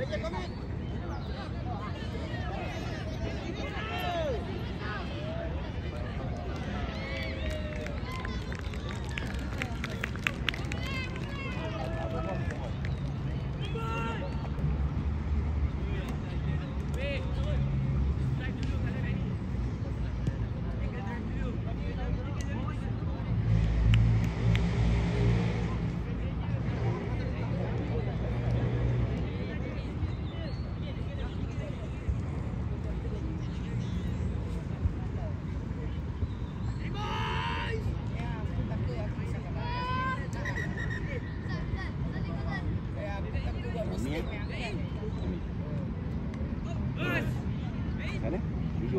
Sana duduk.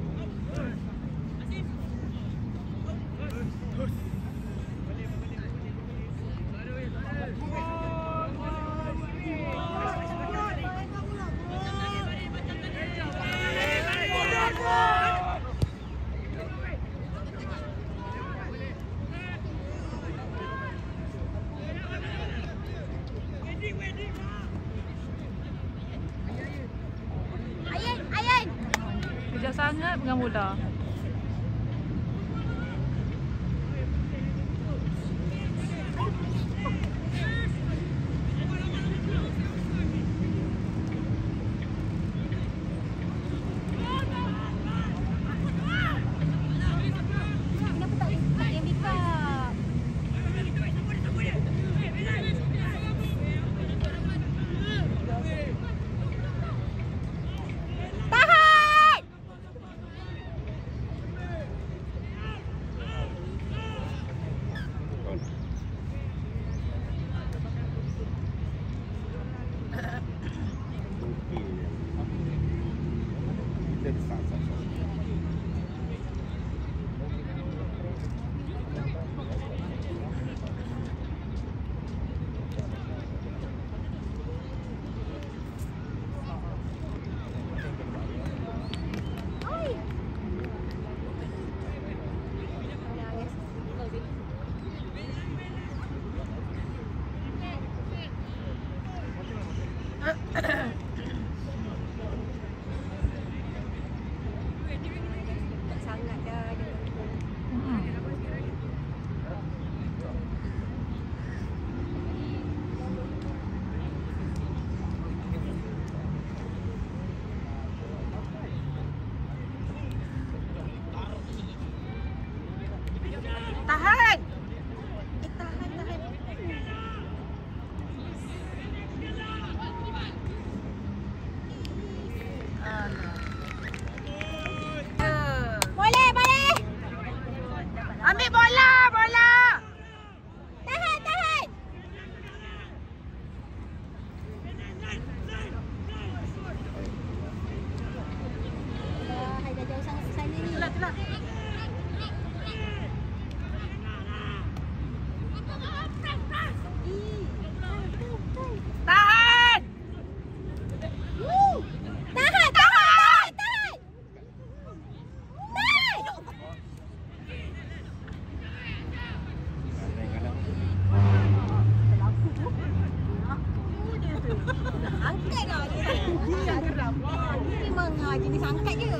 Kejap sangat pegang bola. Tahan! Boleh! Ambil bola! Tahan! Hai, dah jauh sangat ke sana ni. Itulah. Tahan! Angkat lah. Memang jenis angkat je.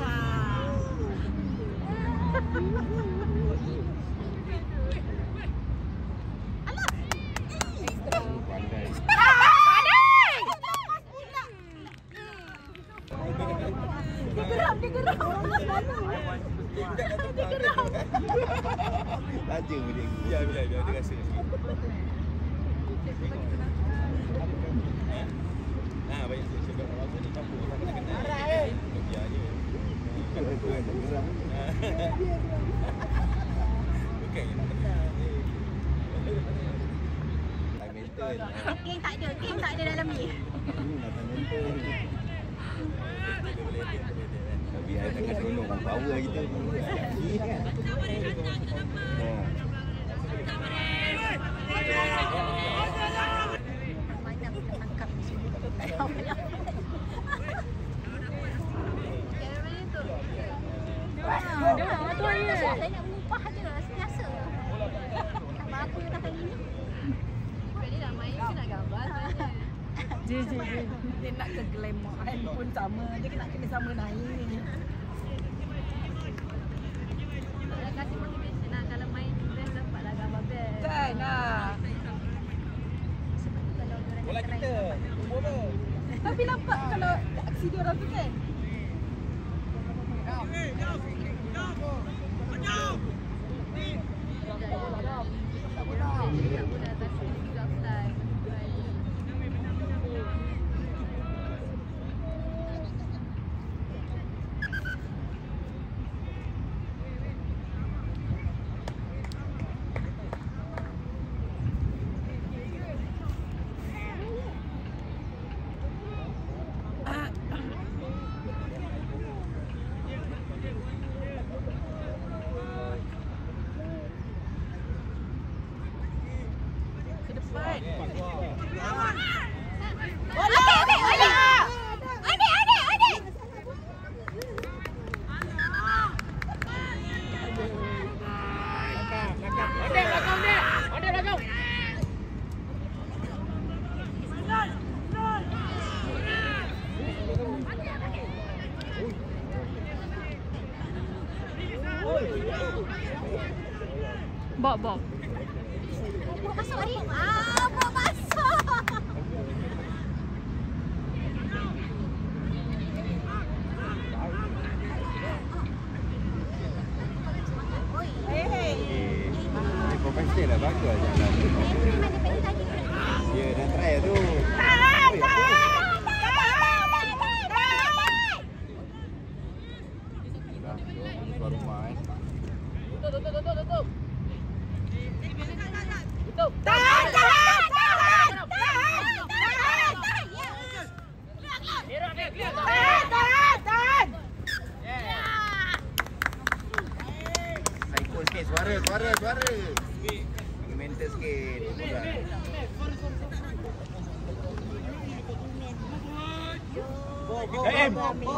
Alah. Dia geram. Laju dia. Biar dia rasa sikit. Banyak sebab apa ni campur tak kena. Marah biar je. Bukan geram. Bukan nak kena. Game tak ada dalam ni. Biar tengah tolong power kita. Saya nak mengupah je sentiasa. Apa-apa dah kali ni. Kali nak main ke nak gambar sebenarnya. Dia nak ke glamour handphone sama, dia nak kena sama naik. Kasih motivation lah kalau main best dapatlah gambar best. Kan lah. Bola kita. Bola. Tapi nampak kalau aksi dia orang tu kan. Bob. Buat masuk hari. Buat masuk. Profesional lah, bagus lah jalan. Ya, dah try tu. Keluar rumah Tutup. Saikul sikit, suara. Mental sikit. Daim.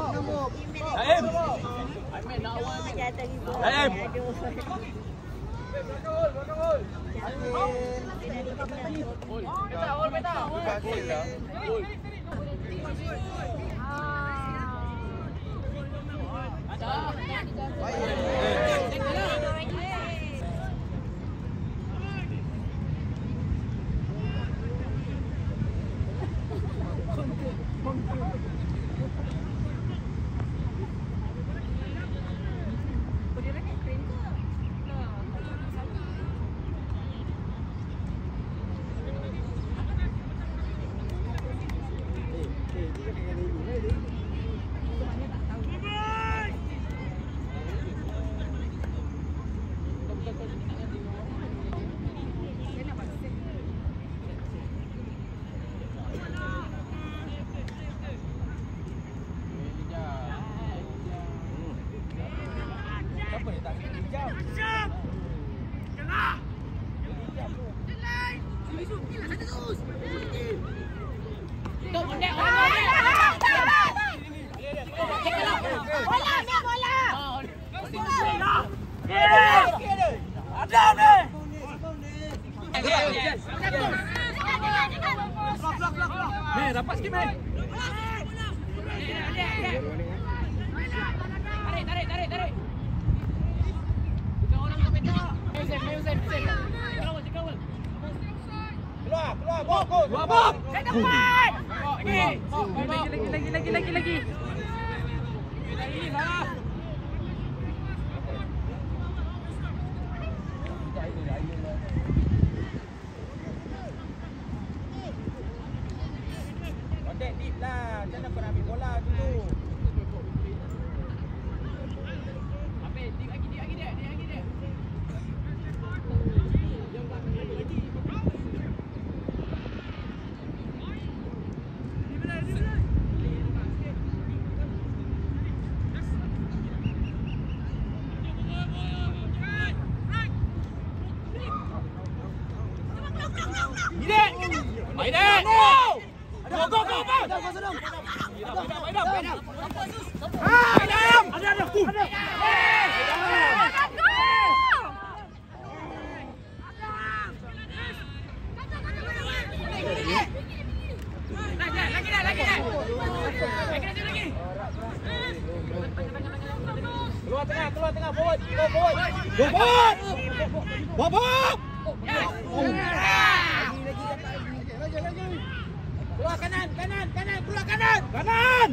Rapat sikit, Mei. Tarik. Bukan orang sampai tak. Main Kawal. Keluar, Bob. Saya depan. Lagi. Ini salah. Kontek deep lah. Macam mana kau nak ambil bola dulu? Ambil, deep lagi dia. Maiden! Go! Ada! keluar tengah, forward. Go forward. Go forward. Bob. Lagi. Keluar kanan, keluar kanan. Kanan.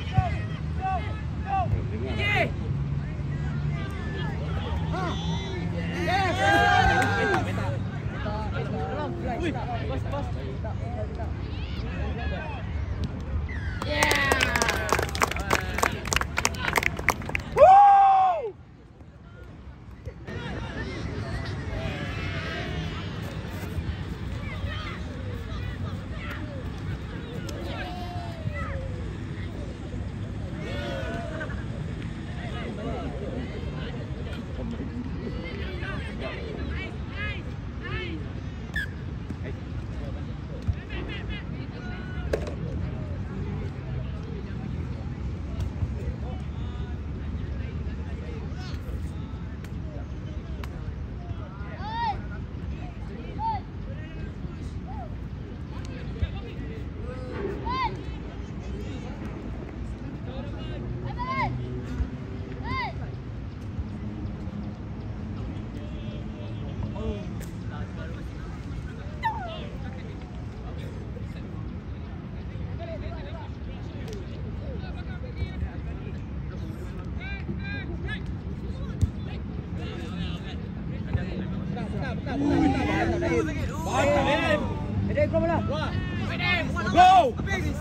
Go!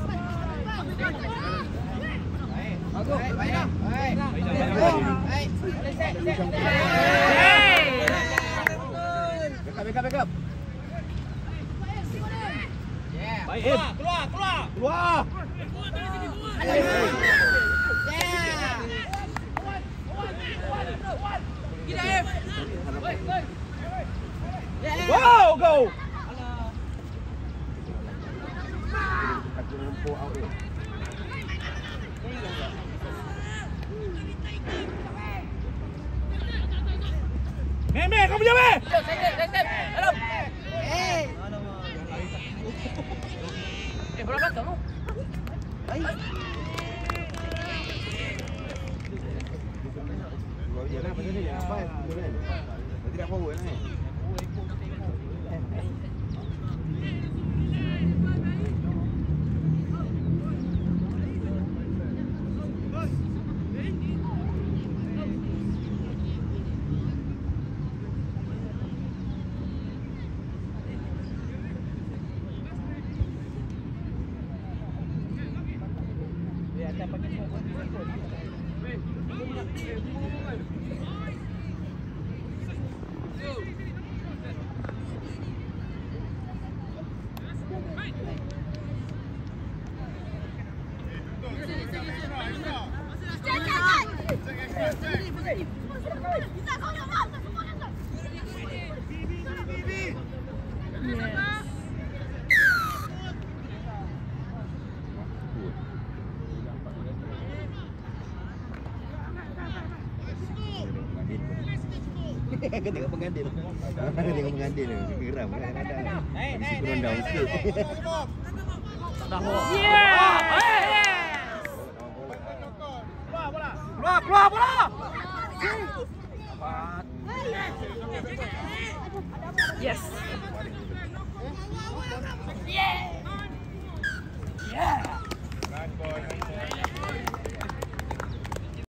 Back up. Keluar. Wow, go. Meme, kau punya me. Dalam. Berapa kamu? Yalah, macam ni apa? Berarti dah forward ni. Kau tengok pengantin. Tengok pengantin tu. Geram kadang-kadang. Mesti turun down sikit. Keluar bola. Yes. Run boy.